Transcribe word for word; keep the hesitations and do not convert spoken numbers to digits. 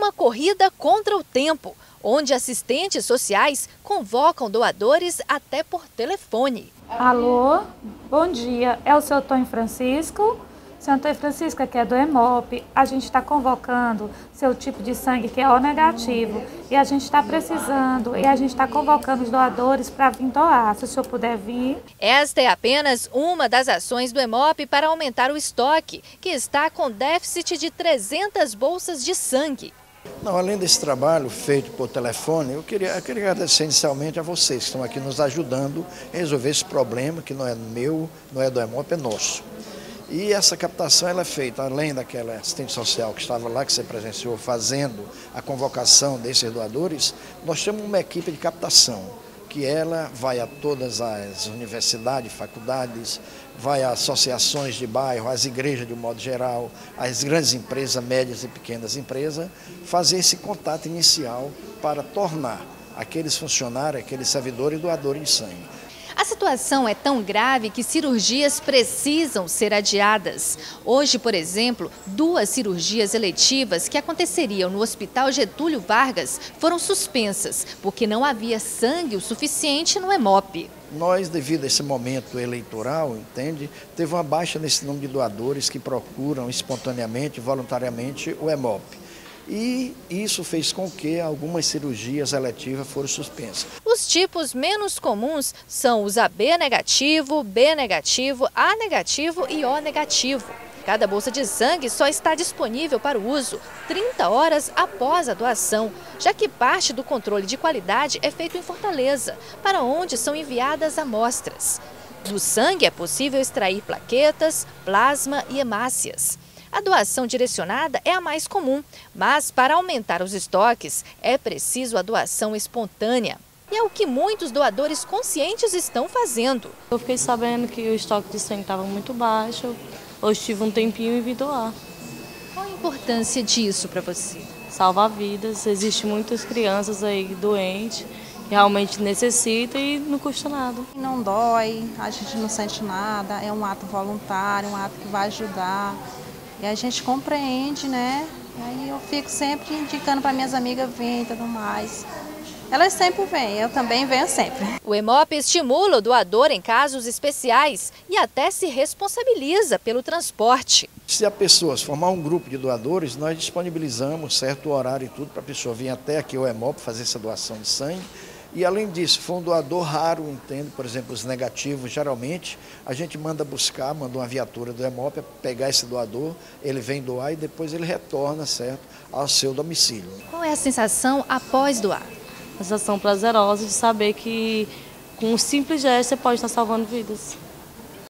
uma corrida contra o tempo, onde assistentes sociais convocam doadores até por telefone. Alô, bom dia, é o seu Antônio Francisco? Seu Antônio Francisco, aqui é do Hemop. A gente está convocando seu tipo de sangue, que é O negativo, e a gente está precisando, e a gente está convocando os doadores para vir doar, se o senhor puder vir. Esta é apenas uma das ações do Hemop para aumentar o estoque, que está com déficit de trezentas bolsas de sangue. Não, além desse trabalho feito por telefone, eu queria, eu queria agradecer inicialmente a vocês que estão aqui nos ajudando a resolver esse problema, que não é meu, não é do Hemop, é nosso. E essa captação ela é feita, além daquela assistente social que estava lá, que você presenciou, fazendo a convocação desses doadores, nós temos uma equipe de captação, que ela vai a todas as universidades, faculdades, vai a associações de bairro, às igrejas de um modo geral, às grandes empresas, médias e pequenas empresas, fazer esse contato inicial para tornar aqueles funcionários, aqueles servidores doadores de sangue. A situação é tão grave que cirurgias precisam ser adiadas. Hoje, por exemplo, duas cirurgias eletivas que aconteceriam no Hospital Getúlio Vargas foram suspensas, porque não havia sangue o suficiente no Hemop. Nós, devido a esse momento eleitoral, entende, teve uma baixa nesse número de doadores que procuram espontaneamente, voluntariamente o Hemop. E isso fez com que algumas cirurgias eletivas foram suspensas. Os tipos menos comuns são os A B negativo, B negativo, A negativo e O negativo. Cada bolsa de sangue só está disponível para o uso trinta horas após a doação, já que parte do controle de qualidade é feito em Fortaleza, para onde são enviadas amostras. Do sangue é possível extrair plaquetas, plasma e hemácias. A doação direcionada é a mais comum, mas para aumentar os estoques é preciso a doação espontânea. E é o que muitos doadores conscientes estão fazendo. Eu fiquei sabendo que o estoque de sangue estava muito baixo, hoje tive um tempinho e vim doar. Qual a importância disso para você? Salvar vidas, existem muitas crianças aí doentes, que realmente necessitam e não custa nada. Não dói, a gente não sente nada, é um ato voluntário, um ato que vai ajudar. E a gente compreende, né? E aí eu fico sempre indicando para minhas amigas virem e tudo mais. Elas sempre vêm, eu também venho sempre. O Hemop estimula o doador em casos especiais e até se responsabiliza pelo transporte. Se a pessoa formar um grupo de doadores, nós disponibilizamos certo horário e tudo para a pessoa vir até aqui ao Hemop fazer essa doação de sangue. E além disso, se for um doador raro, entende, por exemplo, os negativos, geralmente a gente manda buscar, manda uma viatura do Hemop para pegar esse doador, ele vem doar e depois ele retorna, certo, ao seu domicílio. Qual é a sensação após doar? A sensação prazerosa de saber que com um simples gesto você pode estar salvando vidas.